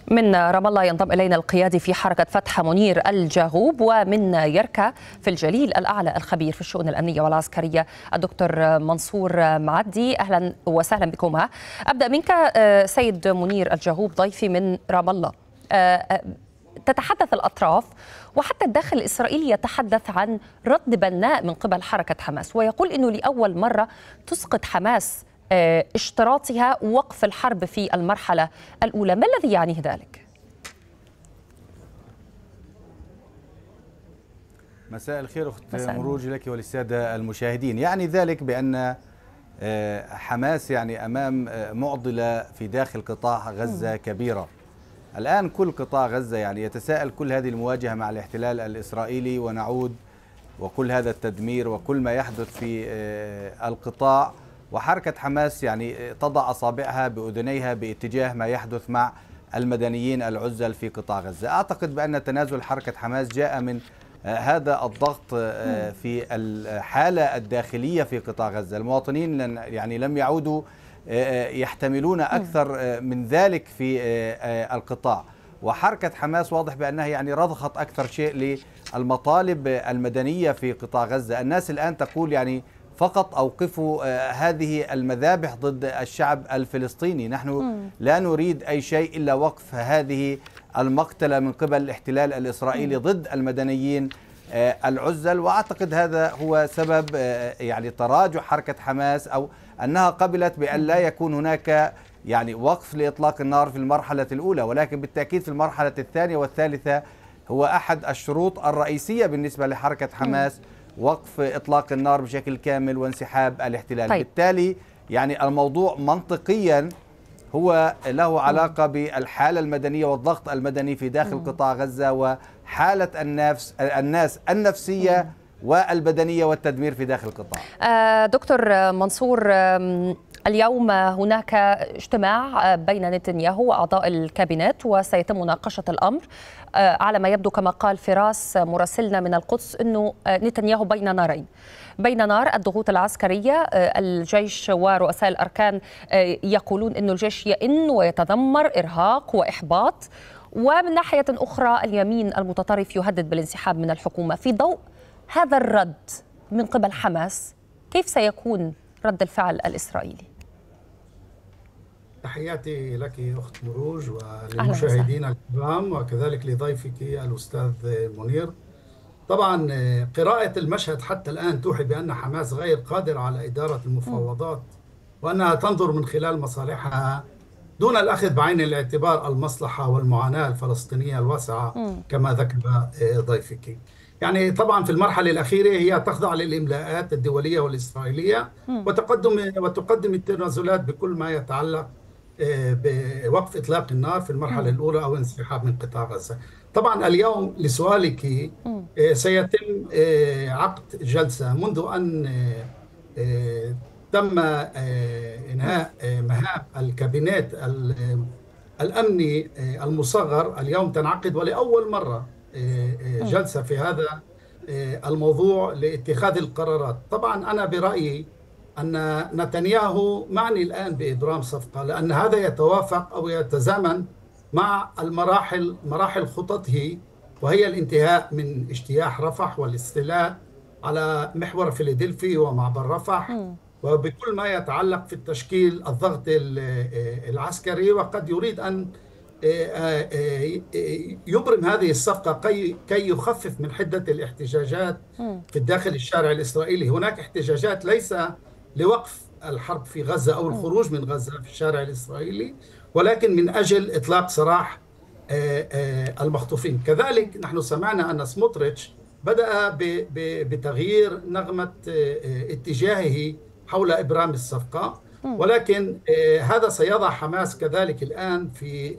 من رام الله ينضم إلينا القيادي في حركة فتح منير الجاغوب، ومن يركا في الجليل الأعلى الخبير في الشؤون الأمنية والعسكرية الدكتور منصور معدي. أهلا وسهلا بكما. أبدأ منك سيد منير الجاغوب ضيفي من رام الله. تتحدث الأطراف وحتى الداخل الإسرائيلي يتحدث عن رد بناء من قبل حركة حماس، ويقول أنه لأول مرة تسقط حماس اشتراطها وقف الحرب في المرحلة الأولى. ما الذي يعنيه ذلك؟ مساء الخير أخت مروج لك وللسادة المشاهدين. يعني ذلك بأن حماس يعني أمام معضلة في داخل قطاع غزة كبيرة. الآن كل قطاع غزة يعني يتساءل كل هذه المواجهة مع الاحتلال الإسرائيلي ونعود وكل هذا التدمير وكل ما يحدث في القطاع، وحركة حماس يعني تضع أصابعها بأذنيها باتجاه ما يحدث مع المدنيين العزل في قطاع غزة. أعتقد بأن تنازل حركة حماس جاء من هذا الضغط في الحالة الداخلية في قطاع غزة. المواطنين يعني لم يعودوا يحتملون أكثر من ذلك في القطاع، وحركة حماس واضح بأنها يعني رضخت أكثر شيء للمطالب المدنية في قطاع غزة. الناس الآن تقول يعني فقط أوقفوا هذه المذابح ضد الشعب الفلسطيني، نحن لا نريد أي شيء إلا وقف هذه المقتلة من قبل الاحتلال الإسرائيلي ضد المدنيين العزل. وأعتقد هذا هو سبب يعني تراجع حركة حماس، أو أنها قبلت بأن لا يكون هناك يعني وقف لإطلاق النار في المرحلة الأولى، ولكن بالتأكيد في المرحلة الثانية والثالثة هو أحد الشروط الرئيسية بالنسبة لحركة حماس وقف إطلاق النار بشكل كامل وانسحاب الاحتلال. طيب. بالتالي يعني الموضوع منطقيا هو له علاقة بالحالة المدنية والضغط المدني في داخل قطاع غزة وحالة الناس النفسية والبدنية والتدمير في داخل القطاع. دكتور منصور، اليوم هناك اجتماع بين نتنياهو وأعضاء الكابينت وسيتم مناقشة الأمر. على ما يبدو كما قال فراس مراسلنا من القدس أنه نتنياهو بين نارين، بين نار الضغوط العسكرية. الجيش ورؤساء الأركان يقولون أن الجيش يئن ويتذمر، إرهاق وإحباط، ومن ناحية أخرى اليمين المتطرف يهدد بالانسحاب من الحكومة. في ضوء هذا الرد من قبل حماس، كيف سيكون رد الفعل الإسرائيلي؟ تحياتي لك أخت مروج وللمشاهدين الكرام وكذلك لضيفك الأستاذ منير. طبعا قراءة المشهد حتى الآن توحي بأن حماس غير قادرة على إدارة المفاوضات، وأنها تنظر من خلال مصالحها دون الأخذ بعين الاعتبار المصلحة والمعاناة الفلسطينية الواسعة كما ذكر ضيفك. يعني طبعا في المرحلة الأخيرة هي تخضع للإملاءات الدولية والإسرائيلية وتقدم التنازلات بكل ما يتعلق بوقف إطلاق النار في المرحلة الأولى أو انسحاب من قطاع غزة. طبعا اليوم لسؤالك سيتم عقد جلسة منذ أن تم إنهاء مهام الكابينت الأمني المصغر. اليوم تنعقد ولأول مرة جلسة في هذا الموضوع لاتخاذ القرارات. طبعا أنا برأيي أن نتنياهو معني الآن بإبرام صفقة، لأن هذا يتوافق أو يتزامن مع مراحل خططه، وهي الانتهاء من اجتياح رفح والاستيلاء على محور فيلادلفي ومعبر رفح، وبكل ما يتعلق في التشكيل الضغط العسكري. وقد يريد أن يبرم هذه الصفقة كي يخفف من حدة الاحتجاجات في الداخل الشارع الإسرائيلي. هناك احتجاجات ليس لوقف الحرب في غزة أو الخروج من غزة في الشارع الإسرائيلي، ولكن من أجل إطلاق سراح المخطوفين. كذلك نحن سمعنا أن سموتريتش بدأ بتغيير نغمة اتجاهه حول إبرام الصفقة، ولكن هذا سيضع حماس كذلك الآن في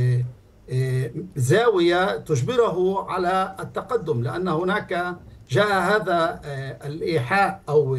زاوية تجبره على التقدم، لأن هناك جاء هذا الإيحاء أو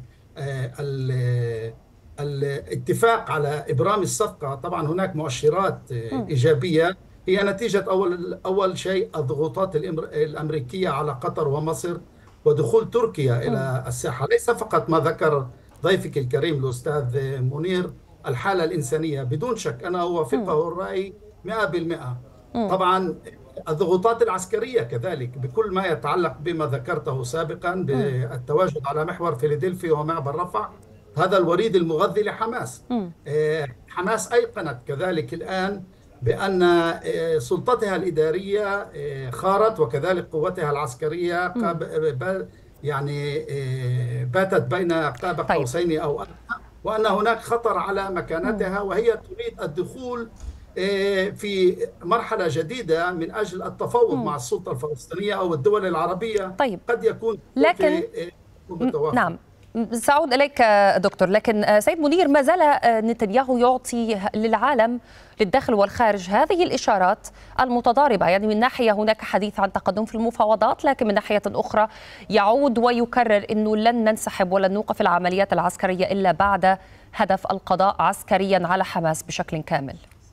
الاتفاق على إبرام الصفقة. طبعا هناك مؤشرات إيجابية هي نتيجة أول شيء الضغوطات الأمريكية على قطر ومصر ودخول تركيا إلى الساحة. ليس فقط ما ذكر ضيفك الكريم الأستاذ منير الحالة الإنسانية، بدون شك أنا أوافقه الرأي 100%. طبعا الضغوطات العسكرية كذلك بكل ما يتعلق بما ذكرته سابقا بالتواجد على محور فيلادلفيا ومعبر رفح، هذا الوريد المغذي لحماس. حماس أيقنت كذلك الآن بأن سلطتها الإدارية خارت، وكذلك قوتها العسكرية يعني باتت بين قاب قوسين أو أدنى، وأن هناك خطر على مكانتها، وهي تريد الدخول في مرحلة جديدة من أجل التفاوض مع السلطة الفلسطينية أو الدول العربية. طيب. قد يكون لكن نعم سأعود إليك دكتور، لكن سيد منير، ما زال نتنياهو يعطي للعالم للداخل والخارج هذه الإشارات المتضاربة، يعني من ناحية هناك حديث عن تقدم في المفاوضات، لكن من ناحية أخرى يعود ويكرر أنه لن ننسحب ولن نوقف العمليات العسكرية إلا بعد هدف القضاء عسكريا على حماس بشكل كامل.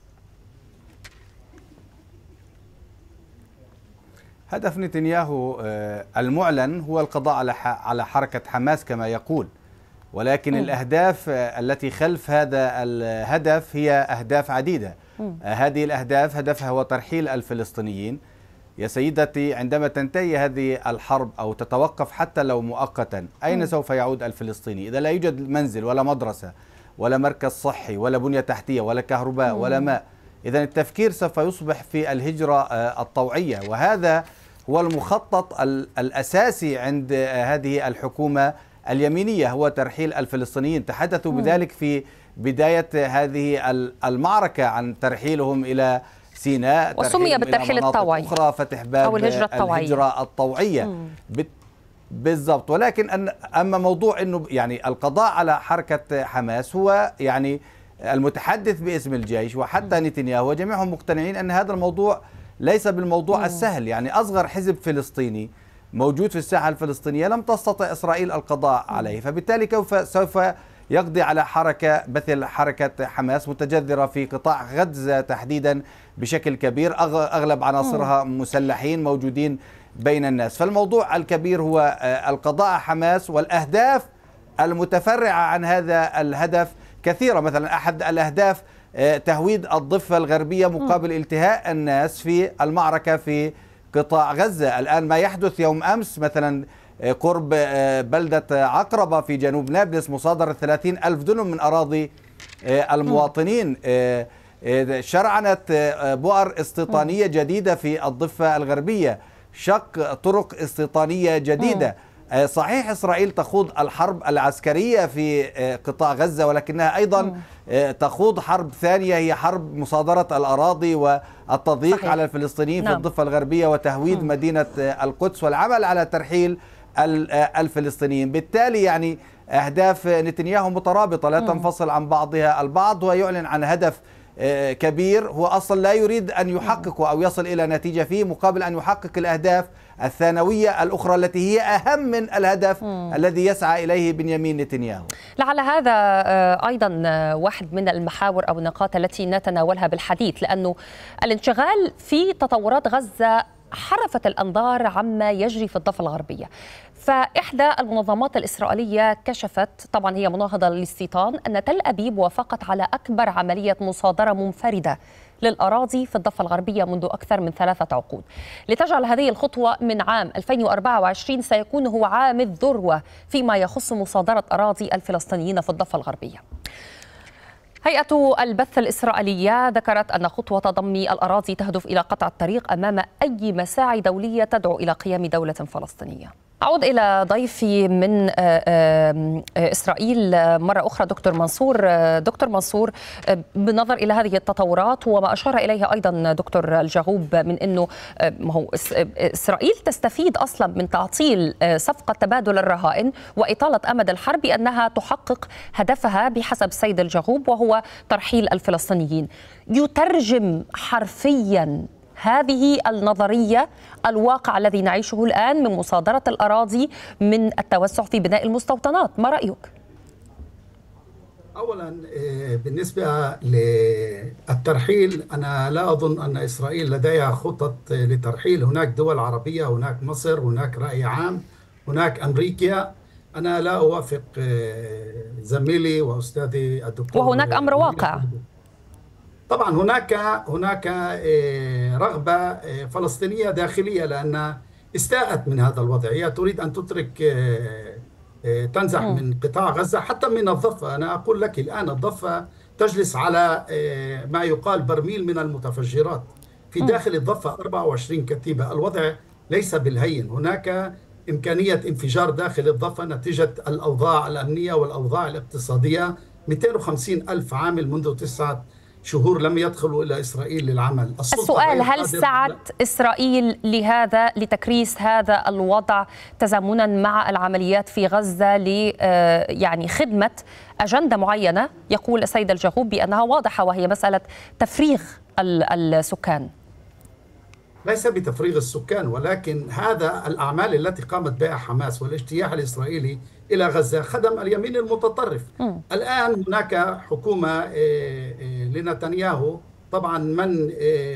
هدف نتنياهو المعلن هو القضاء على حركة حماس كما يقول، ولكن الأهداف التي خلف هذا الهدف هي أهداف عديدة. هذه الأهداف هدفها هو ترحيل الفلسطينيين. يا سيدتي، عندما تنتهي هذه الحرب أو تتوقف حتى لو مؤقتا، أين سوف يعود الفلسطيني إذا لا يوجد منزل ولا مدرسة ولا مركز صحي ولا بنية تحتية ولا كهرباء ولا ماء؟ إذن التفكير سوف يصبح في الهجرة الطوعية، وهذا هو المخطط الأساسي عند هذه الحكومة اليمينية، هو ترحيل الفلسطينيين. تحدثوا بذلك في بداية هذه المعركة عن ترحيلهم إلى سيناء، وسمي بالترحيل الطوعي أخرى، فتح باب أو الهجرة الطوعية بالضبط. ولكن أما موضوع أنه يعني القضاء على حركة حماس، هو يعني المتحدث باسم الجيش وحتى نتنياهو وجميعهم مقتنعين أن هذا الموضوع ليس بالموضوع السهل. يعني أصغر حزب فلسطيني موجود في الساحة الفلسطينية لم تستطع إسرائيل القضاء عليه، فبالتالي سوف يقضي على حركة مثل حركة حماس متجذرة في قطاع غزة تحديدا بشكل كبير، أغلب عناصرها مسلحين موجودين بين الناس. فالموضوع الكبير هو القضاء على حماس، والأهداف المتفرعة عن هذا الهدف كثيرة. مثلا أحد الأهداف تهويد الضفة الغربية مقابل التهاء الناس في المعركة في قطاع غزة. الآن ما يحدث يوم أمس مثلا قرب بلدة عقربة في جنوب نابلس، مصادرة 30,000 دنم من أراضي المواطنين، شرعنة بؤر استيطانية جديدة في الضفة الغربية، شق طرق استيطانية جديدة. صحيح إسرائيل تخوض الحرب العسكرية في قطاع غزة، ولكنها أيضا تخوض حرب ثانية، هي حرب مصادرة الأراضي والتضييق على الفلسطينيين في الضفة الغربية وتهويد مدينة القدس والعمل على ترحيل الفلسطينيين. بالتالي يعني أهداف نتنياهو مترابطة لا تنفصل عن بعضها البعض، ويعلن عن هدف كبير هو أصلا لا يريد أن يحققه أو يصل إلى نتيجة فيه، مقابل أن يحقق الأهداف الثانوية الأخرى التي هي أهم من الهدف الذي يسعى إليه بنيامين نتنياهو. لعل هذا أيضا واحد من المحاور أو النقاط التي نتناولها بالحديث، لأنه الانشغال في تطورات غزة حرفت الأنظار عما يجري في الضفة الغربية. فإحدى المنظمات الإسرائيلية كشفت، طبعا هي مناهضة للاستيطان، أن تل أبيب وافقت على أكبر عملية مصادرة منفردة للأراضي في الضفة الغربية منذ أكثر من 3 عقود، لتجعل هذه الخطوة من عام 2024 سيكون هو عام الذروة فيما يخص مصادرة أراضي الفلسطينيين في الضفة الغربية. هيئة البث الإسرائيلية ذكرت أن خطوة ضم الأراضي تهدف إلى قطع الطريق أمام أي مساعي دولية تدعو إلى قيام دولة فلسطينية. أعود إلى ضيفي من إسرائيل مرة أخرى دكتور منصور. دكتور منصور، بالنظر إلى هذه التطورات وما أشار إليها أيضا دكتور الجغوب من أنه إسرائيل تستفيد أصلا من تعطيل صفقة تبادل الرهائن وإطالة أمد الحرب بأنها تحقق هدفها بحسب سيد الجغوب وهو ترحيل الفلسطينيين، يترجم حرفيا هذه النظرية الواقع الذي نعيشه الآن من مصادرة الأراضي، من التوسع في بناء المستوطنات؟ ما رأيك؟ أولا بالنسبة للترحيل، أنا لا أظن أن إسرائيل لديها خطط لترحيل. هناك دول عربية، هناك مصر، هناك رأي عام، هناك أمريكا. أنا لا أوافق زميلي وأستاذي الدكتور، وهناك أمر واقع. طبعا هناك رغبة فلسطينية داخلية، لأن استاءت من هذا الوضع. هي تريد أن تترك تنزح من قطاع غزة حتى من الضفة. أنا أقول لك الآن الضفة تجلس على ما يقال برميل من المتفجرات في داخل الضفة، 24 كتيبة. الوضع ليس بالهين، هناك إمكانية انفجار داخل الضفة نتيجة الأوضاع الأمنية والأوضاع الاقتصادية. 250 ألف عامل منذ 9 شهور لم يدخلوا إلى إسرائيل للعمل. السؤال: هل سعت إسرائيل لهذا، لتكريس هذا الوضع تزامنا مع العمليات في غزة يعني خدمة أجندة معينة يقول السيد الجغوب بأنها واضحة، وهي مسألة تفريغ السكان؟ ليس بتفريغ السكان، ولكن هذا الأعمال التي قامت بها حماس والاجتياح الإسرائيلي إلى غزة خدم اليمين المتطرف. الآن هناك حكومة لنتنياهو، طبعا من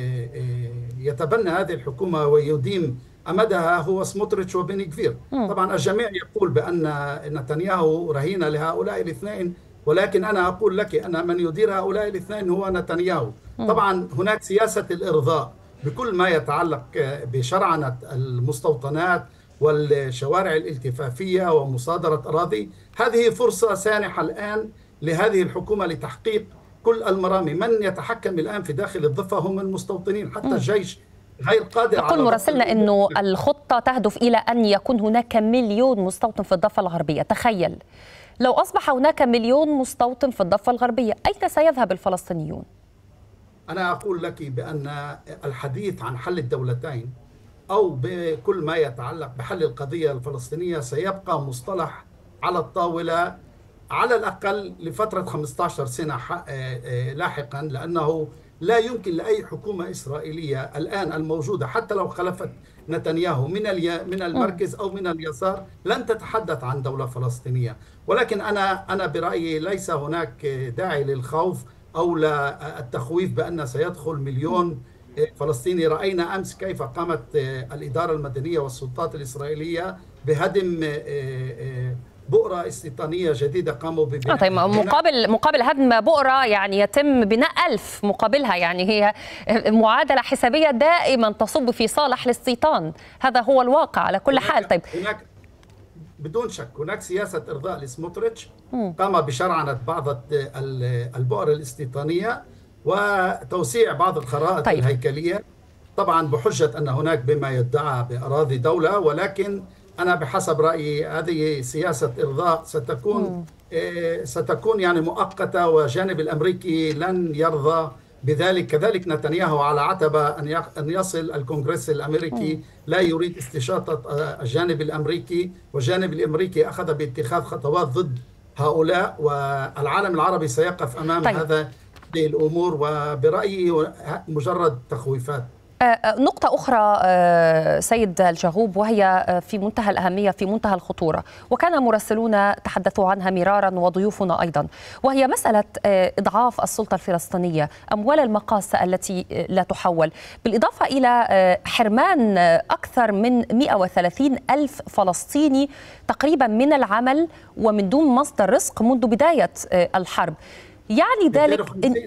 يتبنى هذه الحكومة ويديم أمدها هو سموتريتش وبني كفير. طبعا الجميع يقول بأن نتنياهو رهين لهؤلاء الاثنين، ولكن أنا أقول لك أن من يدير هؤلاء الاثنين هو نتنياهو. طبعا هناك سياسة الإرضاء بكل ما يتعلق بشرعنة المستوطنات والشوارع الالتفافية ومصادرة أراضي. هذه فرصة سانحة الآن لهذه الحكومة لتحقيق كل المرامي. من يتحكم الآن في داخل الضفة هم المستوطنين، حتى الجيش غير قادر. يقول مراسلنا أنه الخطة تهدف إلى أن يكون هناك 1,000,000 مستوطن في الضفة الغربية. تخيل لو أصبح هناك 1,000,000 مستوطن في الضفة الغربية، أين سيذهب الفلسطينيون؟ أنا أقول لك بأن الحديث عن حل الدولتين أو بكل ما يتعلق بحل القضية الفلسطينية سيبقى مصطلح على الطاولة على الأقل لفترة 15 سنة لاحقا، لأنه لا يمكن لأي حكومة إسرائيلية الآن الموجودة حتى لو خلفت نتنياهو من المركز أو من اليسار لن تتحدث عن دولة فلسطينية. ولكن أنا برأيي ليس هناك داعي للخوف أو التخويف بأن سيدخل 1,000,000 فلسطيني. رأينا أمس كيف قامت الإدارة المدنية والسلطات الإسرائيلية بهدم بؤرة استيطانية جديدة قاموا ببنائها. طيب مقابل هدم بؤرة يعني يتم بناء 1000 مقابلها، يعني هي معادلة حسابية دائما تصب في صالح الاستيطان. هذا هو الواقع على كل حال. طيب هناك بدون شك هناك سياسة إرضاء لسموتريتش قام بشرعنة بعض البؤر الاستيطانية وتوسيع بعض الخرائط الهيكلية، طبعا بحجة أن هناك بما يدعى بأراضي دولة. ولكن أنا بحسب رأيي هذه سياسة إرضاء ستكون يعني مؤقتة، والجانب الأمريكي لن يرضى بذلك. كذلك نتنياهو على عتبة أن يصل الكونغرس الأمريكي، لا يريد استشاطة الجانب الأمريكي، والجانب الأمريكي أخذ باتخاذ خطوات ضد هؤلاء، والعالم العربي سيقف أمام هذه الأمور، وبرأيي مجرد تخويفات. نقطة أخرى سيد الجغوب وهي في منتهى الأهمية، في منتهى الخطورة، وكان مراسلون تحدثوا عنها مرارا وضيوفنا أيضا، وهي مسألة إضعاف السلطة الفلسطينية، أموال المقاصة التي لا تحول، بالإضافة إلى حرمان أكثر من 130 ألف فلسطيني تقريبا من العمل ومن دون مصدر رزق منذ بداية الحرب. يعني ذلك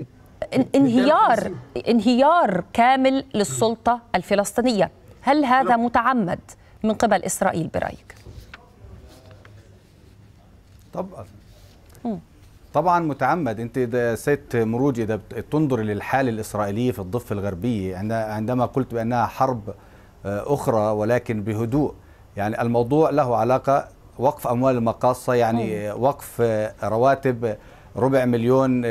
انهيار كامل للسلطة الفلسطينية. هل هذا متعمد من قبل إسرائيل برأيك؟ طبعا متعمد. انت سيد مروج اذا تنظر للحالة الإسرائيلية في الضفة الغربية عندما قلت بأنها حرب أخرى ولكن بهدوء، يعني الموضوع له علاقة وقف أموال المقاصة، يعني وقف رواتب 250,000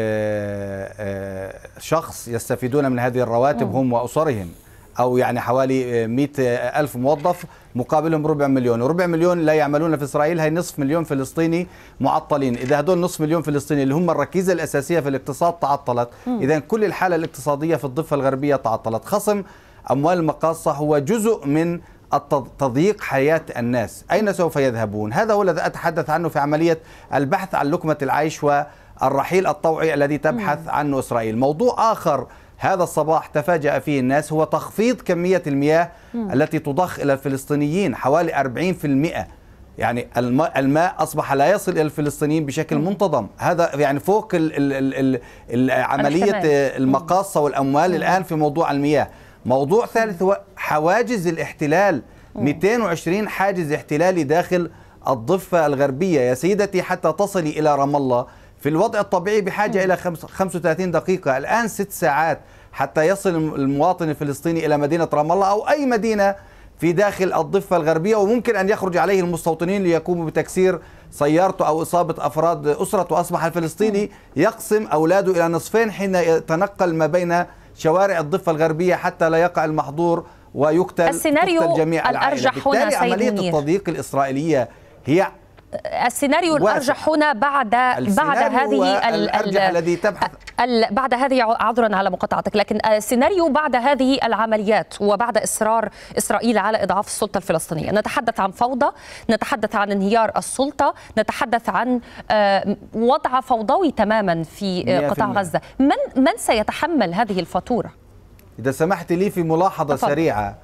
شخص يستفيدون من هذه الرواتب هم وأسرهم، أو يعني حوالي 100,000 موظف مقابلهم 250,000. 250,000 لا يعملون في إسرائيل، هي 500,000 فلسطيني معطلين. إذا هدول 500,000 فلسطيني اللي هم الركيزة الأساسية في الاقتصاد تعطلت، إذا كل الحالة الاقتصادية في الضفة الغربية تعطلت. خصم أموال المقاصة هو جزء من تضييق حياة الناس. أين سوف يذهبون؟ هذا هو الذي أتحدث عنه في عملية البحث عن لقمة العيش والرحيل الطوعي الذي تبحث عنه إسرائيل. موضوع آخر هذا الصباح تفاجأ فيه الناس هو تخفيض كمية المياه التي تضخ إلى الفلسطينيين، حوالي 40%. يعني الماء أصبح لا يصل إلى الفلسطينيين بشكل منتظم. هذا يعني فوق عملية المقاصة والأموال الآن في موضوع المياه. موضوع ثالث هو حواجز الاحتلال. 220 حاجز احتلالي داخل الضفة الغربية يا سيدتي حتى تصلي إلى رام الله. في الوضع الطبيعي بحاجة إلى 35 دقيقة، الآن 6 ساعات حتى يصل المواطن الفلسطيني إلى مدينة رام الله أو أي مدينة في داخل الضفة الغربية، وممكن أن يخرج عليه المستوطنين ليقوموا بتكسير سيارته أو إصابة أفراد أسرته. وأصبح الفلسطيني يقسم أولاده إلى نصفين حين يتنقل ما بين شوارع الضفة الغربية حتى لا يقع المحظور ويقتل جميع العائلة. بالتالي عملية التضييق الإسرائيلية هي السيناريو الأرجح هنا بعد هذه الذي تبحث بعد هذه، عذرا على مقاطعتك، لكن السيناريو بعد هذه العمليات وبعد إصرار إسرائيل على إضعاف السلطة الفلسطينية، نتحدث عن فوضى، نتحدث عن انهيار السلطة، نتحدث عن وضع فوضوي تماما في قطاع غزة. من سيتحمل هذه الفاتورة؟ إذا سمحت لي في ملاحظة سريعة،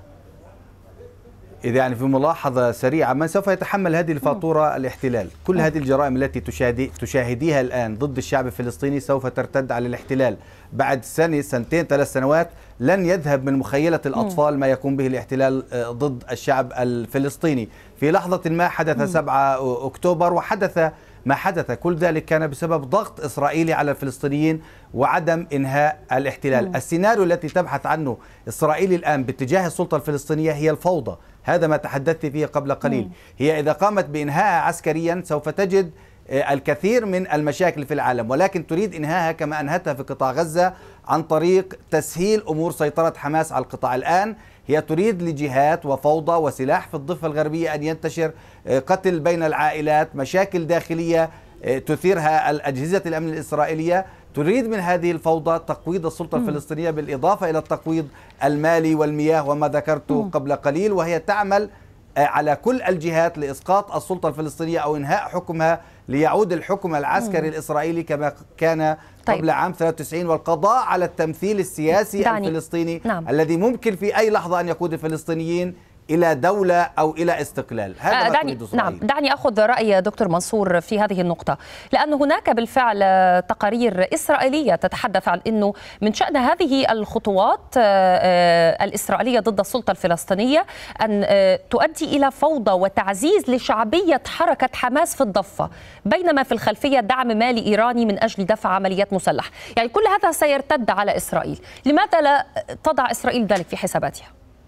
في ملاحظة سريعة، من سوف يتحمل هذه الفاتورة؟ الاحتلال. كل هذه الجرائم التي تشاهديها الآن ضد الشعب الفلسطيني سوف ترتد على الاحتلال. بعد سنة، سنتين، 3 سنوات لن يذهب من مخيلة الأطفال ما يقوم به الاحتلال ضد الشعب الفلسطيني. في لحظة ما حدث 7 أكتوبر وحدث ما حدث، كل ذلك كان بسبب ضغط إسرائيلي على الفلسطينيين وعدم إنهاء الاحتلال. السيناريو التي تبحث عنه إسرائيل الآن باتجاه السلطة الفلسطينية هي الفوضى. هذا ما تحدثت فيه قبل قليل. هي إذا قامت بإنهائها عسكريا سوف تجد الكثير من المشاكل في العالم، ولكن تريد إنهائها كما أنهتها في قطاع غزة عن طريق تسهيل أمور سيطرة حماس على القطاع. الآن هي تريد لجهات وفوضى وسلاح في الضفة الغربية أن ينتشر، قتل بين العائلات، مشاكل داخلية تثيرها الأجهزة الأمن الإسرائيلية. تريد من هذه الفوضى تقويض السلطة الفلسطينية بالإضافة إلى التقويض المالي والمياه وما ذكرته قبل قليل، وهي تعمل على كل الجهات لإسقاط السلطة الفلسطينية أو إنهاء حكمها ليعود الحكم العسكري الإسرائيلي كما كان قبل عام 93، والقضاء على التمثيل السياسي الفلسطيني الذي ممكن في أي لحظة أن يقود الفلسطينيين إلى دولة أو إلى استقلال. هذا دعني أخذ رأي دكتور منصور في هذه النقطة، لأن هناك بالفعل تقارير إسرائيلية تتحدث عن أنه من شأن هذه الخطوات الإسرائيلية ضد السلطة الفلسطينية أن تؤدي إلى فوضى وتعزيز لشعبية حركة حماس في الضفة، بينما في الخلفية دعم مالي إيراني من أجل دفع عمليات مسلحة. يعني كل هذا سيرتد على إسرائيل. لماذا لا تضع إسرائيل ذلك في حساباتها؟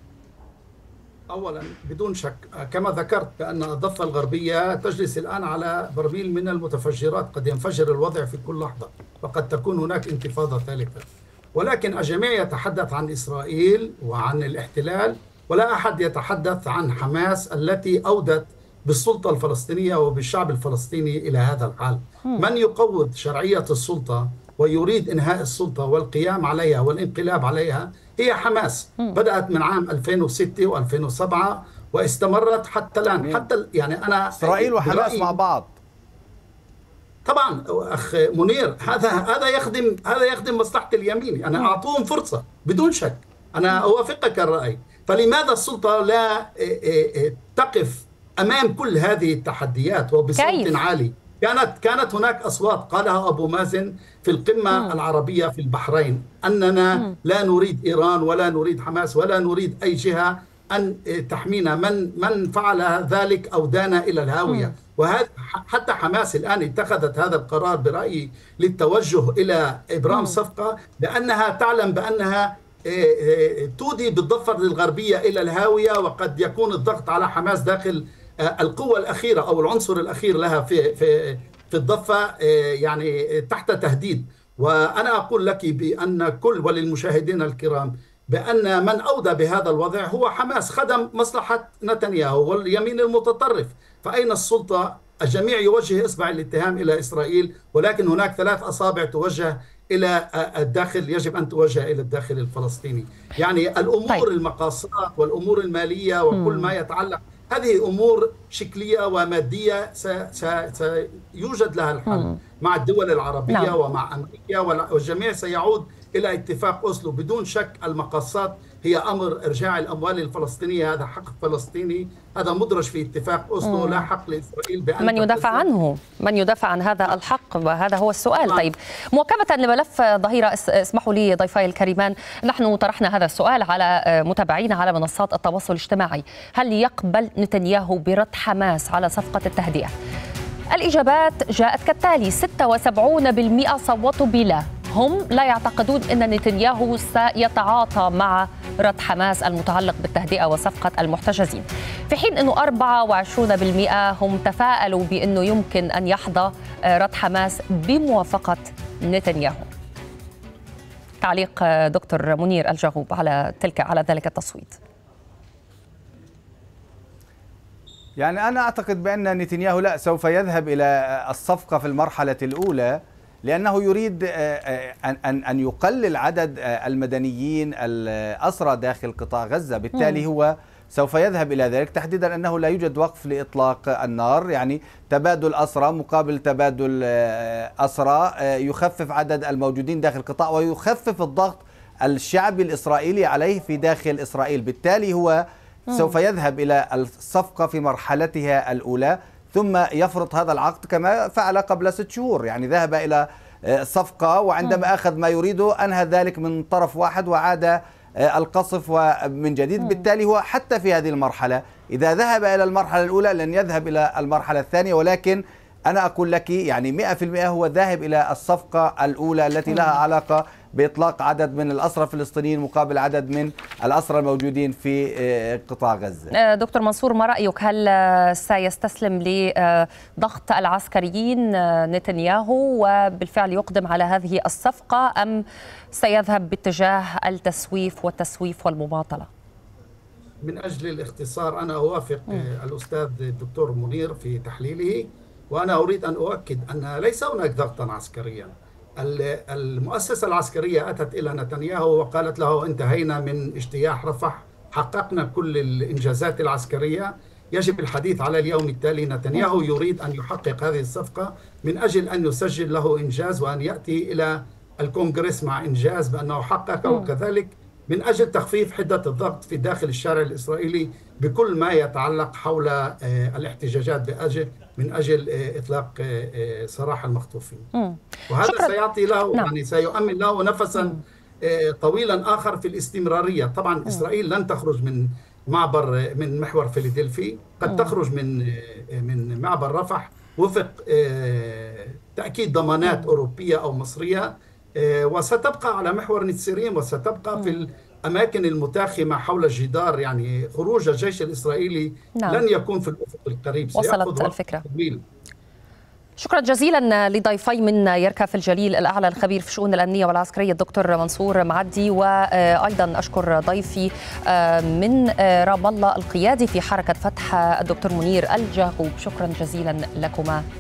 أولا بدون شك كما ذكرت بأن الضفة الغربية تجلس الآن على برميل من المتفجرات، قد ينفجر الوضع في كل لحظة وقد تكون هناك انتفاضة ثالثة. ولكن الجميع يتحدث عن إسرائيل وعن الاحتلال، ولا أحد يتحدث عن حماس التي أودت بالسلطة الفلسطينية وبالشعب الفلسطيني إلى هذا الحال. من يقوض شرعية السلطة ويريد إنهاء السلطة والقيام عليها والانقلاب عليها هي حماس. بدأت من عام 2006 و2007 واستمرت حتى الآن. حتى يعني أنا إسرائيل وحماس مع بعض. طبعا أخ منير، هذا يخدم مصلحة اليمين. أنا أعطوهم فرصة بدون شك، أنا أوافقك الرأي. فلماذا السلطة لا تقف أمام كل هذه التحديات وبصوت عالي؟ كانت هناك أصوات قالها أبو مازن في القمة العربية في البحرين أننا لا نريد إيران ولا نريد حماس ولا نريد أي جهة أن تحمينا. من فعل ذلك أو دانا إلى الهاوية. وهذا حتى حماس الآن اتخذت هذا القرار برأيي للتوجه إلى إبرام صفقة، لأنها تعلم بأنها تودي بالضفة الغربية إلى الهاوية، وقد يكون الضغط على حماس داخل القوة الأخيرة أو العنصر الأخير لها في الضفة يعني تحت تهديد. وأنا أقول لك بأن كل وللمشاهدين الكرام بأن من أودى بهذا الوضع هو حماس، خدم مصلحة نتنياهو واليمين المتطرف. فأين السلطة؟ الجميع يوجه إصبع الاتهام إلى إسرائيل، ولكن هناك 3 أصابع توجه إلى الداخل، يجب أن توجه إلى الداخل الفلسطيني. يعني الأمور المقاصات والأمور المالية وكل ما يتعلق، هذه أمور شكلية ومادية سيوجد لها الحل مع الدول العربية ومع أمريكا، والجميع سيعود إلى اتفاق أوسلو. بدون شك المقاصات هي أمر إرجاع الأموال الفلسطينية، هذا حق فلسطيني، هذا مدرج في اتفاق أوسلو، لا حق لإسرائيل بأن من يدافع عنه؟ من يدافع عن هذا الحق؟ وهذا هو السؤال. طيب، مواكبة لملف ظهيرة، اسمحوا لي ضيفي الكريمان، نحن طرحنا هذا السؤال على متابعينا على منصات التواصل الاجتماعي: هل يقبل نتنياهو برد حماس على صفقة التهدئة؟ الإجابات جاءت كالتالي: 76% صوتوا بلا، هم لا يعتقدون أن نتنياهو سيتعاطى مع رد حماس المتعلق بالتهدئة وصفقة المحتجزين، في حين أنه 24% هم تفاءلوا بأنه يمكن أن يحظى رد حماس بموافقة نتنياهو. تعليق دكتور منير الجغوب على ذلك التصويت. يعني أنا أعتقد بأن نتنياهو لا سوف يذهب إلى الصفقة في المرحلة الأولى، لأنه يريد أن يقلل عدد المدنيين الأسرى داخل قطاع غزة، بالتالي هو سوف يذهب إلى ذلك، تحديدا أنه لا يوجد وقف لإطلاق النار، يعني تبادل أسرى مقابل تبادل أسرى يخفف عدد الموجودين داخل القطاع ويخفف الضغط الشعبي الإسرائيلي عليه في داخل إسرائيل. بالتالي هو سوف يذهب إلى الصفقة في مرحلتها الأولى، ثم يفرض هذا العقد كما فعل قبل 6 شهور، يعني ذهب إلى صفقة وعندما أخذ ما يريده أنهى ذلك من طرف واحد وعاد القصف من جديد. بالتالي هو حتى في هذه المرحلة إذا ذهب إلى المرحلة الأولى لن يذهب إلى المرحلة الثانية، ولكن أنا أقول لك يعني 100% هو ذاهب إلى الصفقة الأولى التي لها علاقة بإطلاق عدد من الأسرى الفلسطينيين مقابل عدد من الأسرى الموجودين في قطاع غزة. دكتور منصور، ما رأيك؟ هل سيستسلم لضغط العسكريين نتنياهو وبالفعل يقدم على هذه الصفقة، أم سيذهب باتجاه التسويف والمماطلة؟ من أجل الاختصار أنا أوافق الأستاذ الدكتور منير في تحليله، وأنا أريد أن أؤكد أن ليس هناك ضغطا عسكريا. المؤسسة العسكرية أتت إلى نتنياهو وقالت له: انتهينا من اجتياح رفح، حققنا كل الإنجازات العسكرية، يجب الحديث على اليوم التالي. نتنياهو يريد أن يحقق هذه الصفقة من أجل أن يسجل له إنجاز وأن يأتي إلى الكونغرس مع إنجاز بأنه حقق، وكذلك من أجل تخفيف حدة الضغط في داخل الشارع الإسرائيلي بكل ما يتعلق حول الاحتجاجات من أجل إطلاق سراح المخطوفين. وهذا سيعطي له يعني سيؤمن له نفسا طويلا آخر في الاستمرارية. طبعا إسرائيل لن تخرج من محور فيلادلفي، قد تخرج من معبر رفح وفق تأكيد ضمانات أوروبية أو مصرية، وستبقى على محور نتسريم وستبقى في الأماكن المتاخمة حول الجدار. يعني خروج الجيش الإسرائيلي لن يكون في الأفق القريب، وصلت الفكرة. شكرا جزيلا لضيفي من يركاف الجليل الأعلى الخبير في الشؤون الأمنية والعسكرية الدكتور منصور معدي، وأيضا أشكر ضيفي من رام الله القيادي في حركة فتح الدكتور منير الجغوب. شكرا جزيلا لكما.